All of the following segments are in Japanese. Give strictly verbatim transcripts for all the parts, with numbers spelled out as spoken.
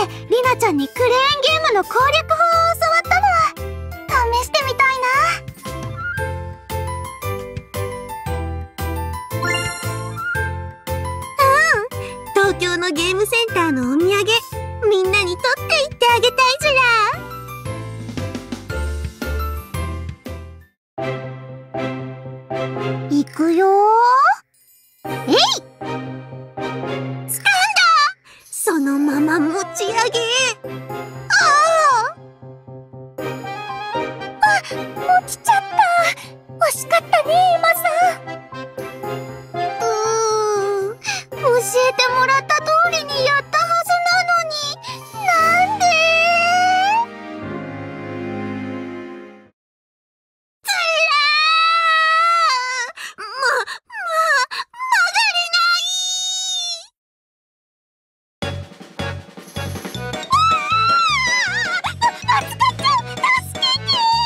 りなちゃんにクレーンゲームの攻略法を教わったの。試してみたいな。 東京のゲームセンターのお土産、みんなに取っていってあげたいずら。いくよー。えい！ つかんだ！そのまま持ち上げ。ああ！ あ、落ちちゃった。惜しかったね、エマさん。うーん、教えてもらった通りにやったはずなのに、なんで？つらー！ま、ま、曲がれない！あー！あつかちゃん、助け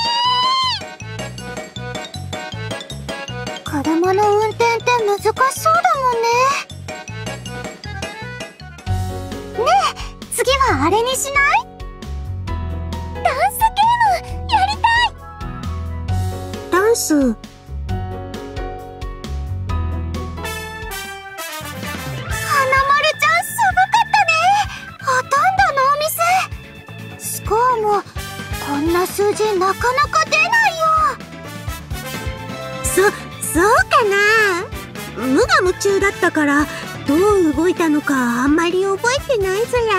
て！車の運転って難しそうだもんね。ねえ、次はあれにしない？ダンスゲームやりたい！ ダンス。 花丸ちゃんすごかったね。ほとんどノーミス。スコアもこんな数字なかなか出ないよ。 そ、そうかな。無我夢中だったからどう動いたのかあんまり覚えてないずら。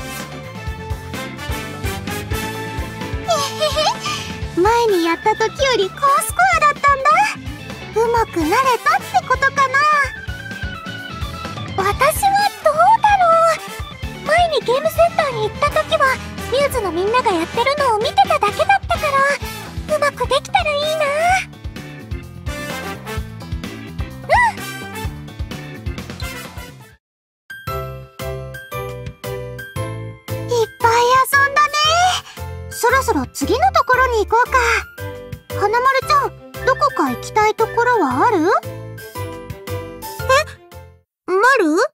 前にやった時より高スコアだったんだ。うまくなれたってことかな。私はどうだろう。前にゲームセンターに行った時はミューズのみんながやってるのを見てただけだったから、うまくできたらいいな。いっぱい遊んだね。そろそろ次のところに行こうか。花丸ちゃん、どこか行きたいところはある？ え？ま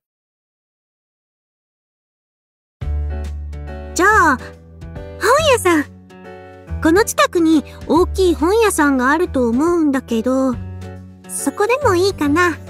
る？じゃあ、本屋さん。この近くに大きい本屋さんがあると思うんだけど、そこでもいいかな。